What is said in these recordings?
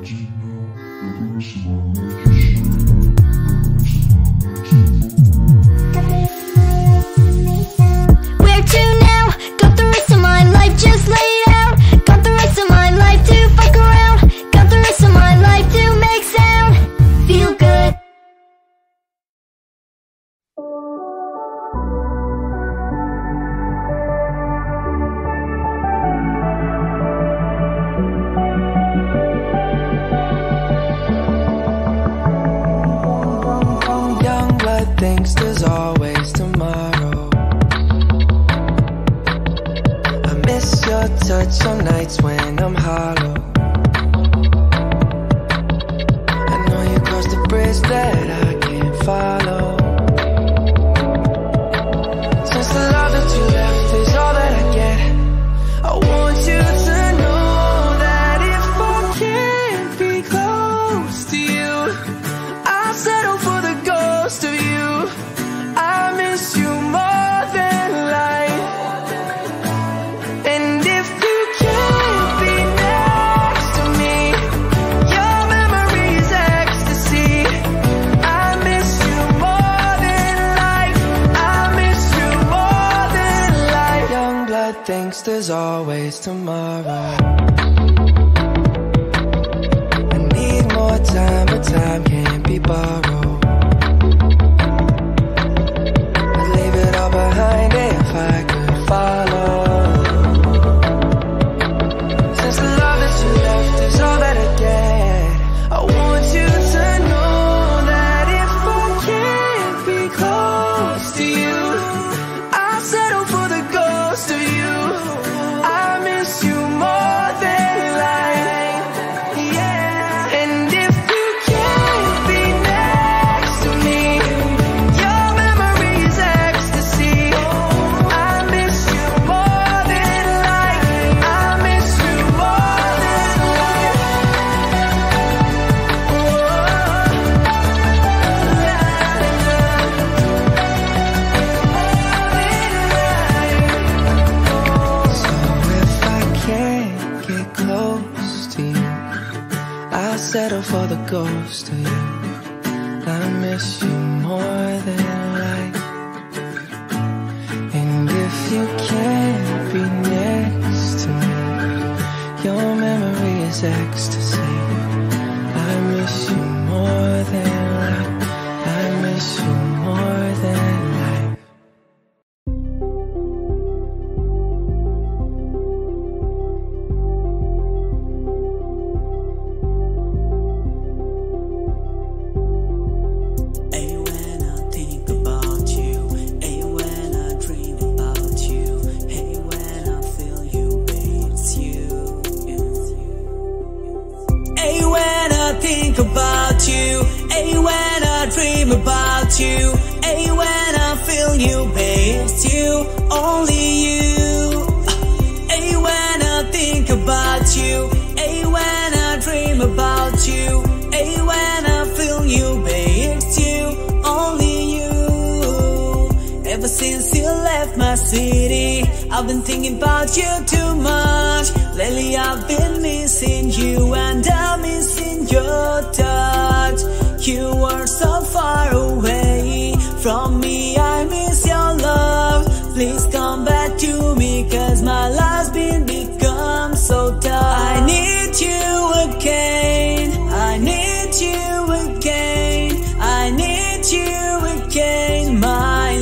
Thinks there's always tomorrow. I miss your touch on nights when I'm hollow. I know you crossed the bridge that I can't follow. Since the love that you left is all that I get, I want you to know that if I can't be close to you, I'll settle for the ghost of you. I miss you more than life. And if you can't be next to me, your memory's ecstasy. I miss you more than life. I miss you more than life. Young blood thinks there's always tomorrow. I need more time, but time can't be borrowed. Behind if I could follow. Since the love that you left is all that I get, I want you to know that if I can't be close to you, I'll settle for the ghost of you. I miss you more than life. Yeah. And if you can't be next to me, your memory's ecstasy. Settle for the ghost of you. I miss you more than life. And if you can't be next to me, your memory is ecstasy. I miss you more than life. I miss you more than life. Think about you, hey, when I dream about you, hey, when I feel you, babe, it's you, only you. Hey, when I think about you, hey, when I dream about you, hey, when I feel you, babe, it's you, only you. Ever since you left my city, I've been thinking about you too much. Lately I've been missing you and I'm missing your touch. You are so far away from me, I miss your love. Please come back to me, cause my life's been become so tough. I need you again, I need you again, I need you again, my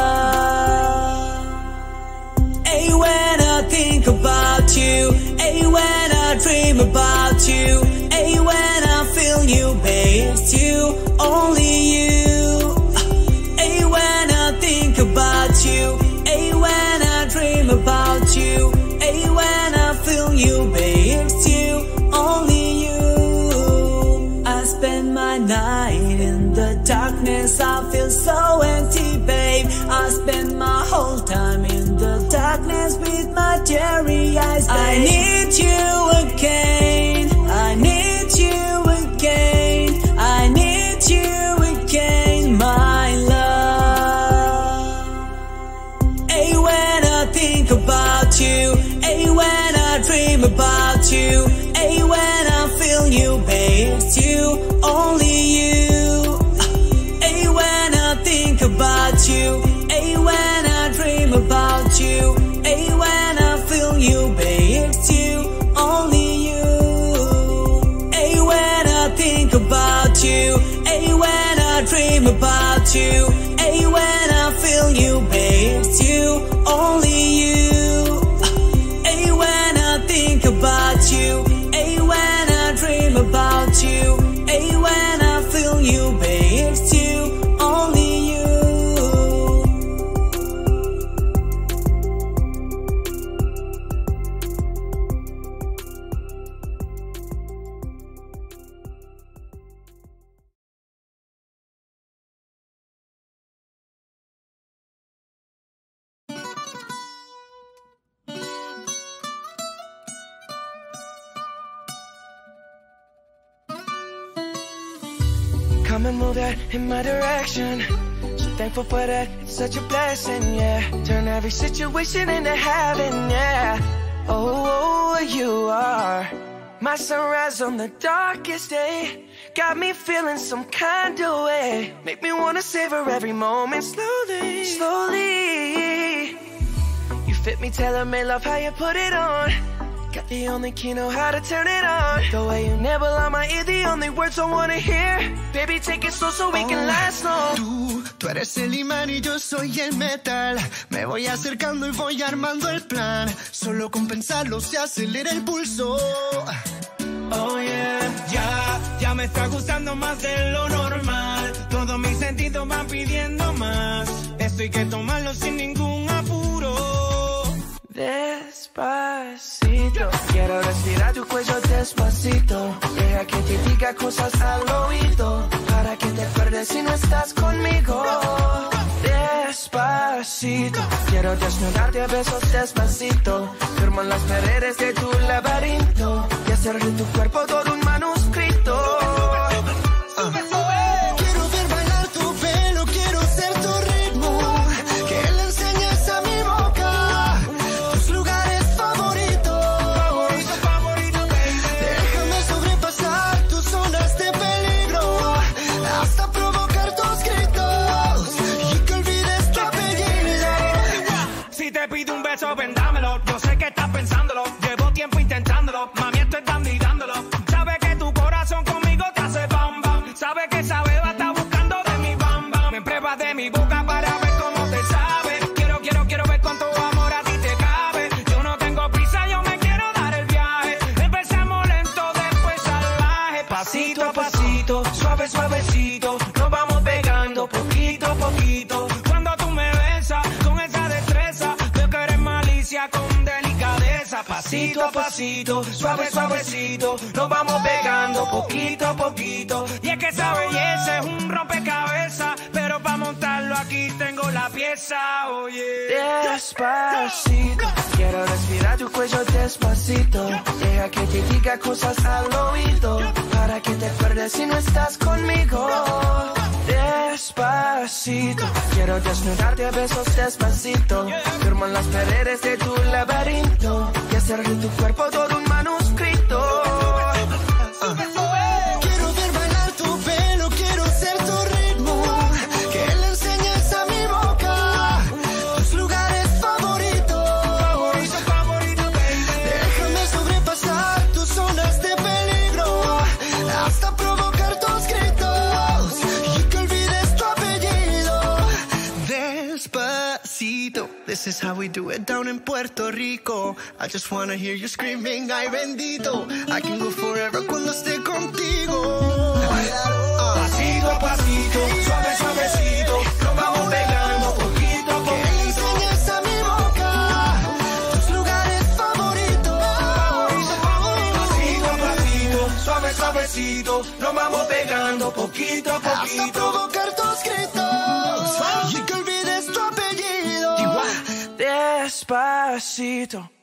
love. Hey, when I think about you, hey, when I dream about you, hey, when I feel you, babe, it's you, only you. Hey, when I think about you, hey, when I dream about you, hey, when I feel you, babe, it's you, only you. I spend my night in the darkness, I feel so empty, babe. I spend my whole time in the darkness with my teary eyes, babe. I need you again, I need you again, I need you again, my love. Hey, when I think about you, hey, when I dream about you, hey, when I feel you, babe. babe, it's you, only you. Hey, when I think about you, hey, when I dream about you, hey, when I feel you, babe, it's you, only you. Hey, when I think about you, hey, when I dream about you, hey, when I feel you, babe, it's you, only you. Hey, when I think about you, hey, when I dream about you, hey, when I feel you, babe, it's you, only you. Come and move that in my direction. So thankful for that, it's such a blessing, yeah. Turn every situation into heaven, yeah. Oh, you are my sunrise on the darkest day. Got me feeling some kind of way. Make me wanna savor every moment slowly, slowly. You fit me, tailor-made, love how you put it on. Got the only key, know how to turn it on. The way you nibble on my ear, the only words I wanna hear. Baby, take it slow so we can last long. Tú eres el imán y yo soy el metal. Me voy acercando y voy armando el plan. Solo con pensarlo se acelera el pulso. Oh yeah, ya me está gustando más de lo normal. Todos mis sentidos van pidiendo más. Esto hay que tomarlo sin ningún apuro. Despacito, quiero respirar tu cuello despacito. Deja que te diga cosas al oído, para que te acuerdes si no estás conmigo. Despacito, quiero desnudarte a besos despacito. Firmo en las paredes de tu laberinto y hacer de tu cuerpo todo un manuscrito. Quiero ver bailar tu pelo, quiero ser tu ritmo. Que le enseñes a mi boca tus lugares favoritos. Déjame sobrepasar tus zonas de peligro, hasta provocar tus gritos y que olvides tu apellido. Si te pido un beso, ven dámelo. Yo sé que estás pensándolo, llevo tiempo intentándolo. Mami, estoy dando y dándolo. Sabes que tu corazón conmigo te hace bam bam. Sabes que esa beba está buscando de mi bam bam. Me pruebas de mi boca para ver cómo te sabe. Quiero ver cuánto amor a ti te cabe. Yo no tengo prisa, yo me quiero dar el viaje. Empezamos lento, después salvaje. Pasito a pasito, suave suavecito, nos vamos pegando poquito a poquito. Cuando tú me besas con esa destreza, veo que eres malicia con delicadeza. Pasito a pasito, suave suavecito, nos vamos pegando poquito a poquito. Y es que esa belleza es un rompecabezas, pero para montarlo aquí tengo la pieza, oye. Despacito, quiero respirar tu cuello despacito. Deja que te diga cosas al oído, para que te acuerdes si no estás conmigo. Despacito, quiero desnudarte a besos despacito. Firmo en las paredes de tu laberinto y hacer de tu cuerpo todo un manuscrito. Quiero ver bailar tu pelo, quiero ser tu ritmo. Que le enseñes a mi boca tus lugares favoritos. Déjame sobrepasar tus zonas de peligro, hasta provocar tus gritos y que olvides tu apellido. Despacito, this is how we do it down in Puerto Rico. I just wanna hear you screaming, ay bendito. I can go forever cuando esté contigo. Pasito a pasito, suave suavecito, nos vamos pegando poquito a Que le poquito. enseñes a mi boca tus lugares favoritos. Pasito a pasito, suave suavecito, nos vamos pegando poquito a Hasta poquito. provocar tus gritos y que olvides tu apellido. Despacito.